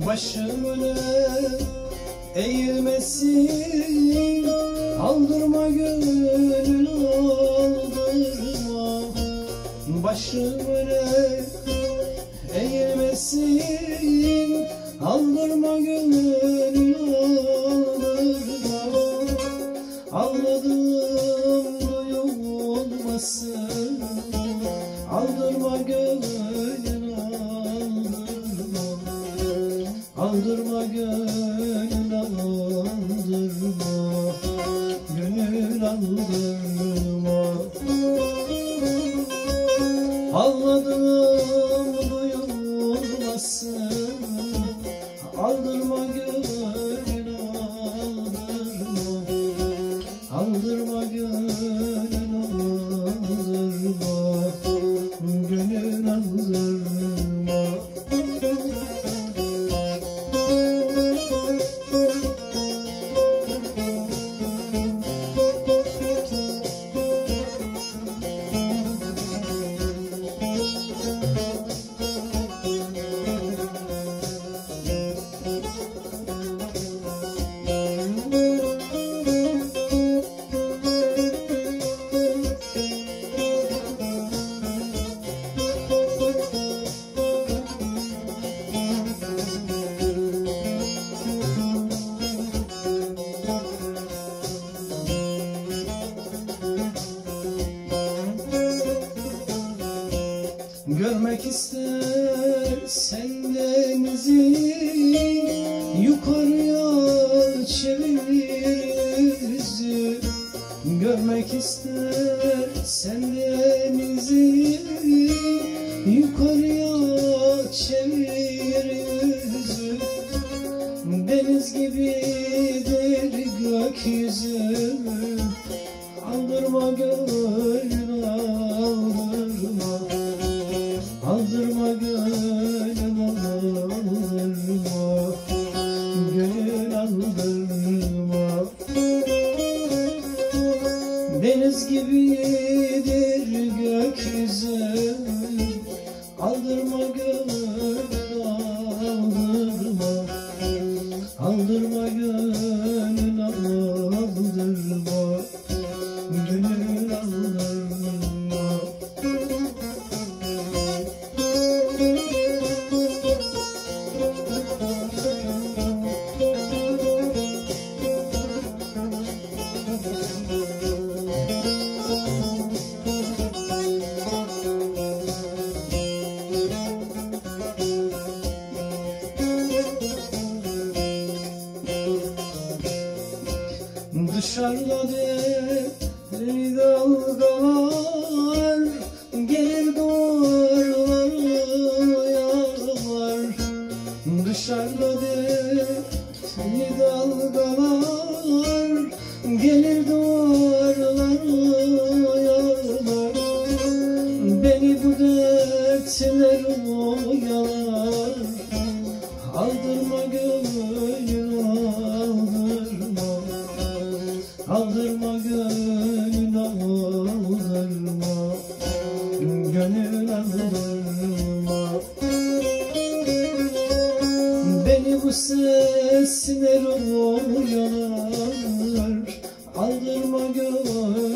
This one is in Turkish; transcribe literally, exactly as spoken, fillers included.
Başım öne eğilmesin, aldırma gönül aldırma. Başım öne eğilmesin, aldırma gönül aldırma. Ağladım duyulmasın, aldırma gönül aldırma. Aldırma gönül aldırma, gönül aldırma. Ağladım duyulmasın, aldırma gönül aldırma. Aldırma gönül aldırma, gönül aldırma. Görmek istersen denizi, yukarıya çevir yüzü. Görmek istersen denizi, yukarıya çevir yüzü. Deniz gibidir gökyüzü, aldırma gönül aldırma. Aldırma gönül aldırma, gönül aldırma. Deniz gibidir gökyüzü, aldırma gönül aldırma. Aldırma gönül aldırma, gönül aldırma. Dışarıda deli dalgalar, gelir duvarlara yağar. Dışarıda deli dalgalar, gelir duvarlara yağar. Beni bu dertler oyalar, aldırma gönül aldırma. Aldırma gönül aldırma, gönül aldırma. Beni bu sesler oyalar, aldırma gönül